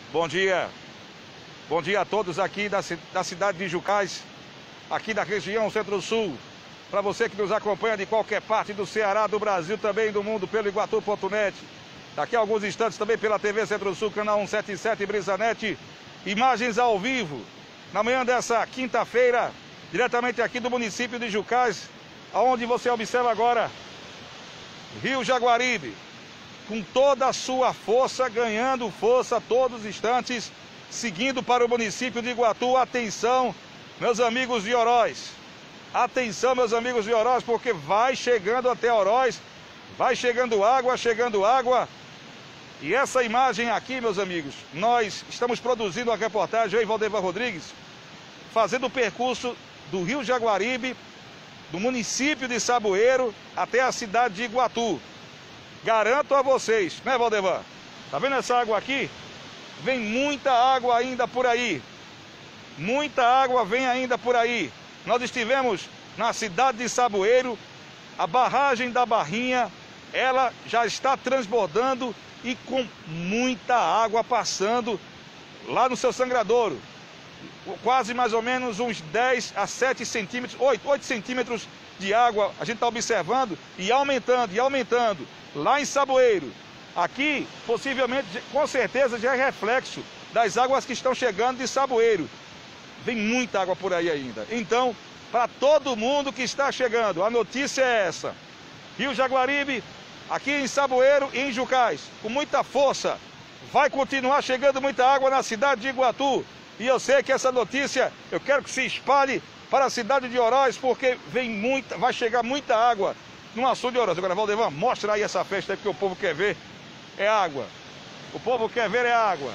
Bom dia. Bom dia a todos aqui da cidade de Jucás, aqui da região Centro-Sul. Para você que nos acompanha de qualquer parte do Ceará, do Brasil, também do mundo, pelo Iguatu.net. Daqui a alguns instantes também pela TV Centro-Sul, canal 177 Brisanet. Imagens ao vivo, na manhã dessa quinta-feira, diretamente aqui do município de Jucás, aonde você observa agora Rio Jaguaribe, com toda a sua força, ganhando força a todos os instantes, seguindo para o município de Iguatu. Atenção, meus amigos de Oroz. Atenção, meus amigos de Oroz, porque vai chegando até Oroz, vai chegando água. E essa imagem aqui, meus amigos, nós estamos produzindo uma reportagem, eu e Valdevan Rodrigues, fazendo o percurso do Rio Jaguaribe, do município de Saboeiro, até a cidade de Iguatu. Garanto a vocês, né, Valdevan? Tá vendo essa água aqui? Vem muita água ainda por aí. Muita água vem ainda por aí. Nós estivemos na cidade de Saboeiro, a barragem da Barrinha, ela já está transbordando e com muita água passando lá no seu sangradouro. Quase mais ou menos uns 10 a 7 centímetros, 8 centímetros de água a gente está observando e aumentando. Lá em Saboeiro, aqui possivelmente, com certeza já é reflexo das águas que estão chegando de Saboeiro. Vem muita água por aí ainda. Então, para todo mundo que está chegando, a notícia é essa. Rio Jaguaribe, aqui em Saboeiro e em Jucás, com muita força, vai continuar chegando muita água na cidade de Iguatu. E eu sei que essa notícia, eu quero que se espalhe para a cidade de Oroz, porque vai chegar muita água no açude de Oroz. Agora, Valdevan, mostra aí essa festa aí, porque o povo quer ver é água. O povo quer ver é água.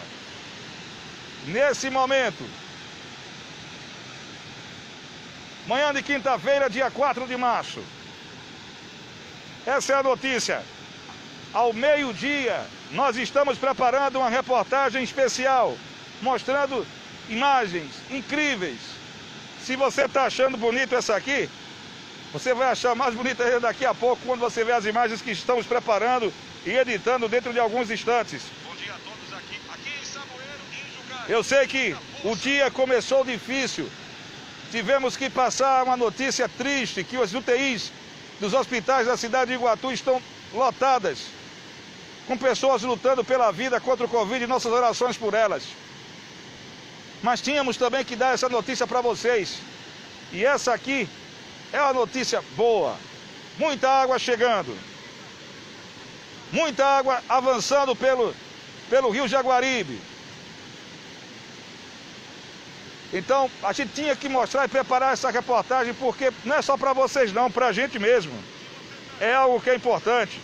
Nesse momento, manhã de quinta-feira, dia 4 de março. Essa é a notícia. Ao meio-dia, nós estamos preparando uma reportagem especial, mostrando imagens incríveis. Se você está achando bonito essa aqui, você vai achar mais bonita ainda daqui a pouco, quando você vê as imagens que estamos preparando e editando dentro de alguns instantes. Bom dia a todos aqui em Saboeiro e em Jucás. Eu sei que o dia começou difícil. Tivemos que passar uma notícia triste, que as UTIs dos hospitais da cidade de Iguatu estão lotadas, com pessoas lutando pela vida contra o Covid e nossas orações por elas. Mas tínhamos também que dar essa notícia para vocês. E essa aqui é uma notícia boa. Muita água chegando. Muita água avançando pelo Rio Jaguaribe. Então, a gente tinha que mostrar e preparar essa reportagem, porque não é só para vocês não, para a gente mesmo. É algo que é importante.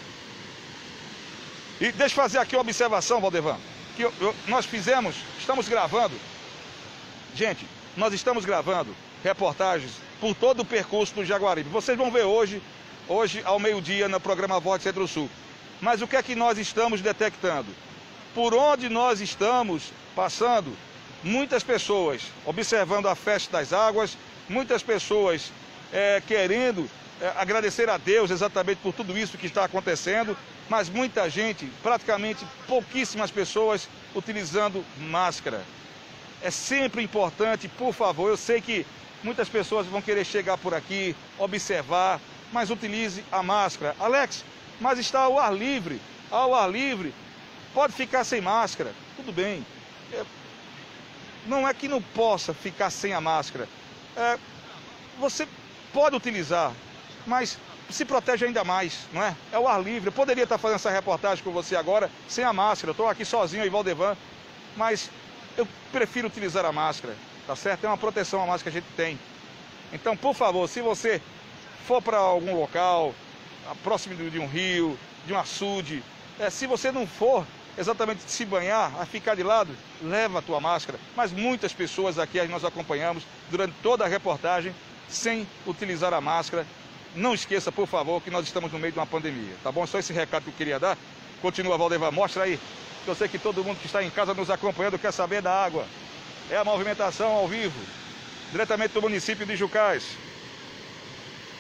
E deixa eu fazer aqui uma observação, Valdevan, que nós estamos gravando. Gente, nós estamos gravando reportagens por todo o percurso do Jaguaribe. Vocês vão ver hoje ao meio-dia, no programa Voz Centro-Sul. Mas o que é que nós estamos detectando? Por onde nós estamos passando, muitas pessoas observando a festa das águas, muitas pessoas querendo agradecer a Deus exatamente por tudo isso que está acontecendo, mas muita gente, praticamente pouquíssimas pessoas, utilizando máscara. É sempre importante, por favor, eu sei que muitas pessoas vão querer chegar por aqui, observar, mas utilize a máscara. Alex, mas está ao ar livre, pode ficar sem máscara, tudo bem. Não é que não possa ficar sem a máscara. Você pode utilizar, mas se protege ainda mais, não é? É o ar livre. Eu poderia estar fazendo essa reportagem com você agora sem a máscara. Eu estou aqui sozinho, aí, Valdevan, mas eu prefiro utilizar a máscara, tá certo? É uma proteção a mais que a gente tem. Então, por favor, se você for para algum local, próximo de um rio, de um açude, se você não for exatamente se banhar, a ficar de lado, leva a tua máscara. Mas muitas pessoas aqui nós acompanhamos durante toda a reportagem sem utilizar a máscara. Não esqueça, por favor, que nós estamos no meio de uma pandemia, tá bom? Só esse recado que eu queria dar. Continua, Valdevan, mostra aí. Eu sei que todo mundo que está em casa nos acompanhando quer saber da água. É a movimentação ao vivo, diretamente do município de Jucás.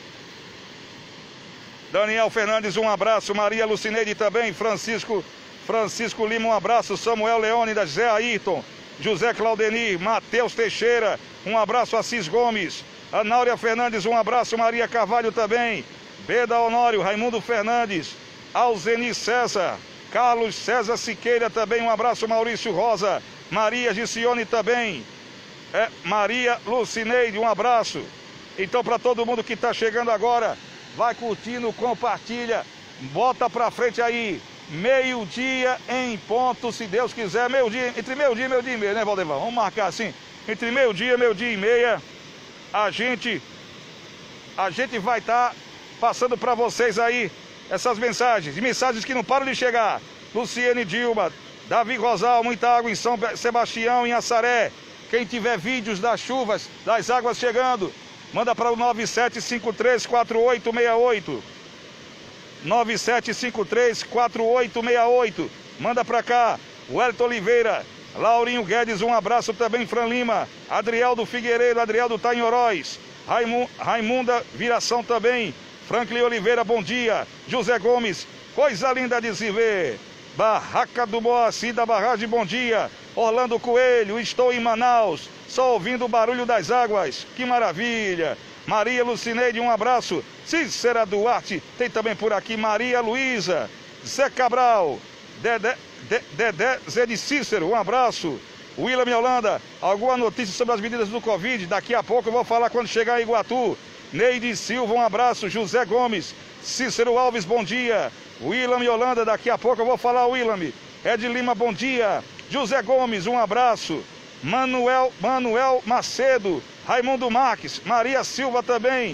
Daniel Fernandes, um abraço. Maria Lucineide também. Francisco Francisco Lima, um abraço. Samuel Leônidas, Zé Ayrton, José Claudenir, Matheus Teixeira, um abraço. Assis Gomes, Anáuria Fernandes, um abraço. Maria Carvalho também, Beda Honório, Raimundo Fernandes, Alzeni César, Carlos César Siqueira também, um abraço. Maurício Rosa, Maria Gicione também, Maria Lucineide, um abraço. Então, para todo mundo que está chegando agora, vai curtindo, compartilha, bota para frente aí, meio-dia em ponto, se Deus quiser, meio-dia, entre meio-dia e meia, né, Valdemar? Vamos marcar assim, entre meio-dia e meia, a gente vai estar passando para vocês aí essas mensagens que não param de chegar. Luciene Dilma, Davi Rosal, muita água em São Sebastião, em Assaré. Quem tiver vídeos das chuvas, das águas chegando, manda para o 97534868. 97534868. Manda para cá. Wellington Oliveira, Laurinho Guedes, um abraço também. Fran Lima, Adrieldo Figueiredo, Adrieldo tá em Oroz. Raimunda Viração também. Franklin Oliveira, bom dia. José Gomes, coisa linda de se ver. Barraca do Moacir da Barragem, bom dia. Orlando Coelho, estou em Manaus, só ouvindo o barulho das águas, que maravilha. Maria Lucineide, um abraço. Cícera Duarte, tem também por aqui. Maria Luísa, Zé Cabral, Dedé Zé de Cícero, um abraço. William Holanda, alguma notícia sobre as medidas do Covid? Daqui a pouco eu vou falar quando chegar em Iguatu. Neide Silva, um abraço. José Gomes, Cícero Alves, bom dia. William Holanda, daqui a pouco eu vou falar, William. Ed Lima, bom dia. José Gomes, um abraço. Manuel Macedo, Raimundo Marques, Maria Silva também.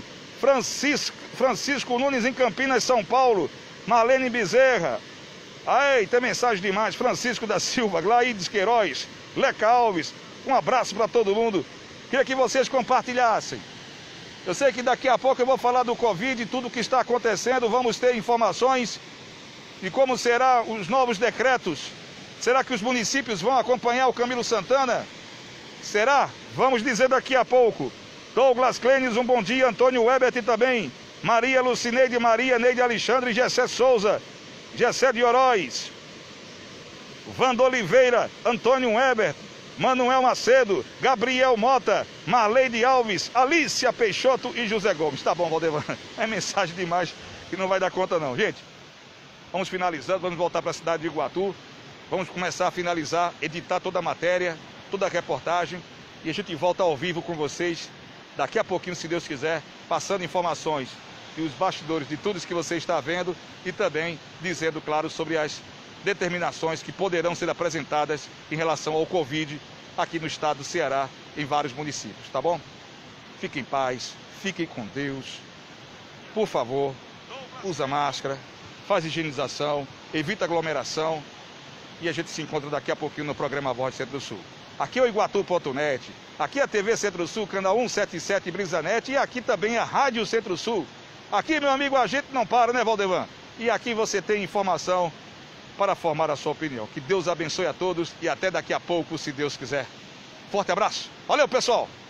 Francisco Nunes em Campinas, São Paulo. Marlene Bezerra. Aí, tem mensagem demais. Francisco da Silva, Glaides Queiroz, Leca Alves. Um abraço para todo mundo. Queria que vocês compartilhassem. Eu sei que daqui a pouco eu vou falar do Covid e tudo o que está acontecendo. Vamos ter informações de como serão os novos decretos. Será que os municípios vão acompanhar o Camilo Santana? Será? Vamos dizer daqui a pouco. Douglas Clênis, um bom dia. Antônio Webert também. Maria Lucineide, Maria Neide Alexandre, Gessé Souza, Gessé de Oroz. Vando Oliveira, Antônio Webert, Manuel Macedo, Gabriel Mota, Marleide Alves, Alícia Peixoto e José Gomes. Tá bom, Valdemar, é mensagem demais que não vai dar conta não. Gente, vamos finalizando, vamos voltar para a cidade de Iguatu. Vamos começar a finalizar, editar toda a matéria, toda a reportagem. E a gente volta ao vivo com vocês daqui a pouquinho, se Deus quiser, passando informações e os bastidores de tudo isso que você está vendo e também dizendo, claro, sobre as determinações que poderão ser apresentadas em relação ao Covid aqui no estado do Ceará, em vários municípios, tá bom? Fiquem em paz, fiquem com Deus. Por favor, usa máscara, faz higienização, evita aglomeração e a gente se encontra daqui a pouquinho no programa Voz Centro-Sul. Aqui é o Iguatu.net, aqui é a TV Centro-Sul, canal 177 Brisanet e aqui também a Rádio Centro-Sul. Aqui, meu amigo, a gente não para, né, Valdemar? E aqui você tem informação para formar a sua opinião. Que Deus abençoe a todos e até daqui a pouco, se Deus quiser. Forte abraço. Valeu, pessoal!